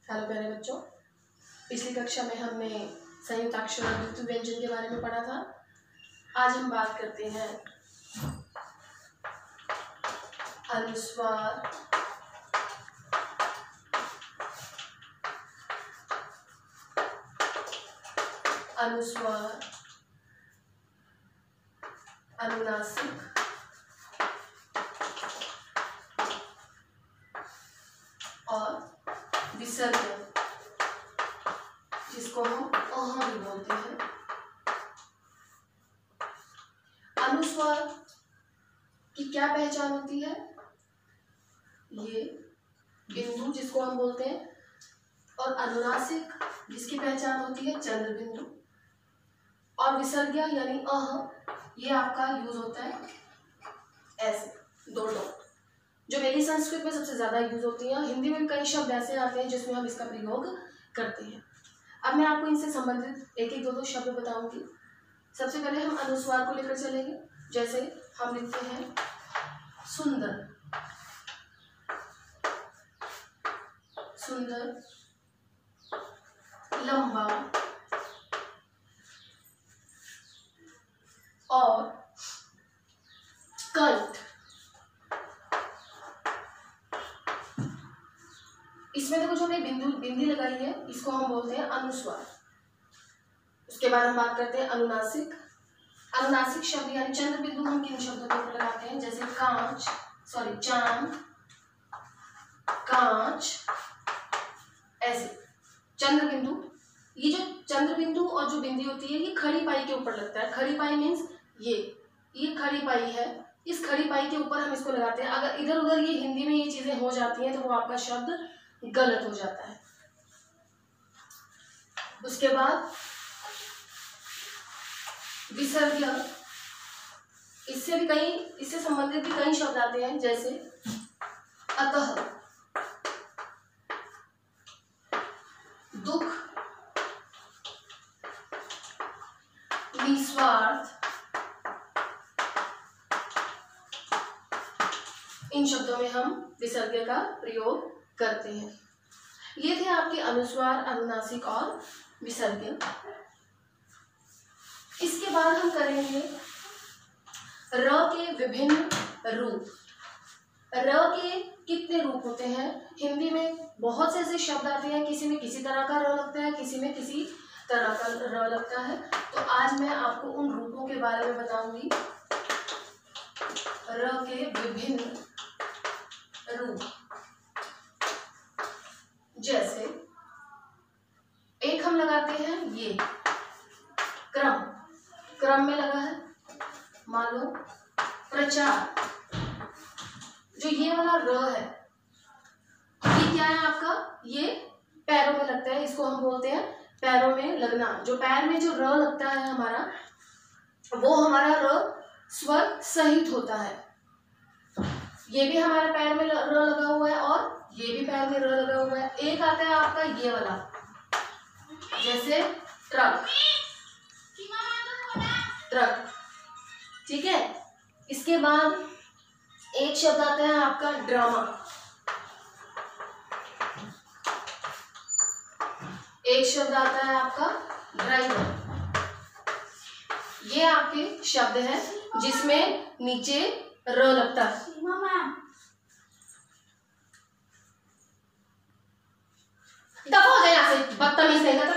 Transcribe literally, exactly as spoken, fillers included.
Hello प्यारे बच्चों, पिछली कक्षा में हमने संयुक्ताक्षर और द्वितीय व्यंजन के बारे में पढ़ा था। आज हम बात करते हैं अनुस्वार, अनुस्वार, अनुनासिक, और विसर्जन, जिसको हम अह भी बोलते हैं। अनुस्वार की क्या पहचान होती है? ये बिंदु जिसको हम बोलते हैं, और अनुनासिक जिसकी पहचान होती है चंद्र बिंदु, और विसर्ग्य यानी अह, ये आपका यूज होता है ऐसे दो डॉट, जो मेरी संस्कृत में सबसे ज्यादा यूज होती है। हिंदी में कई शब्द ऐसे आते हैं जिसमें हम इसका प्रयोग करते हैं। अब मैं आपको इनसे संबंधित एक एक दो दो शब्द बताऊंगी। सबसे पहले हम अनुस्वार को लेकर चलेंगे। जैसे हम लिखते हैं सुंदर, सुंदर, लंबा, और कंठ। इसमें देखो जो हमने बिंदु बिंदी लगाई है, इसको हम बोलते हैं अनुस्वार। उसके बाद हम बात करते हैं अनुनासिक। अनुनासिक शब्द यानी चंद्र बिंदु हम किन शब्दों के ऊपर लगाते हैं? जैसे कांच, सॉरी चांद, कांच, ऐसे चंद्र बिंदु। ये जो चंद्र बिंदु और जो बिंदी होती है, ये खड़ी पाई के ऊपर लगता है। खड़ी पाई मीन्स ये ये खड़ी पाई है, इस खड़ी पाई के ऊपर हम इसको लगाते हैं। अगर इधर उधर ये हिंदी में ये चीजें हो जाती हैं तो वो आपका शब्द गलत हो जाता है। उसके बाद विसर्ग्य, इससे भी कई इससे संबंधित भी कई शब्द आते हैं। जैसे अतः, दुख, निस्वार्थ, इन शब्दों में हम विसर्ग्य का प्रयोग करते हैं। ये थे आपके अनुस्वार, अनुनासिक और विसर्ग्य। इसके बाद हम करेंगे र के विभिन्न रूप। र के कितने रूप होते हैं? हिंदी में बहुत से ऐसे शब्द आते हैं, किसी में किसी तरह का र लगता है, किसी में किसी तरह का र लगता है। तो आज मैं आपको उन रूपों के बारे में बताऊंगी। र के विभिन्न रूप, जैसे एक हम लगाते हैं ये क्रम, क्रम में लगा है। मान लो प्रचार, जो ये वाला र है, ये क्या है आपका? ये पैरों में लगता है, इसको हम बोलते हैं पैरों में लगना। जो पैर में जो र लगता है हमारा, वो हमारा र स्वर सहित होता है। ये भी हमारे पैर में र लगा हुआ है और ये भी पैर में र लगा हुआ है। एक आता है आपका ये वाला, जैसे ट्रक, ट्रक, ठीक है। इसके बाद एक शब्द आता है आपका ड्रामा, एक शब्द आता है आपका ड्राइवर। ये आपके शब्द हैं जिसमें नीचे र लगता है। दफा हो जाए यहाँ से, बदतमीज नहीं,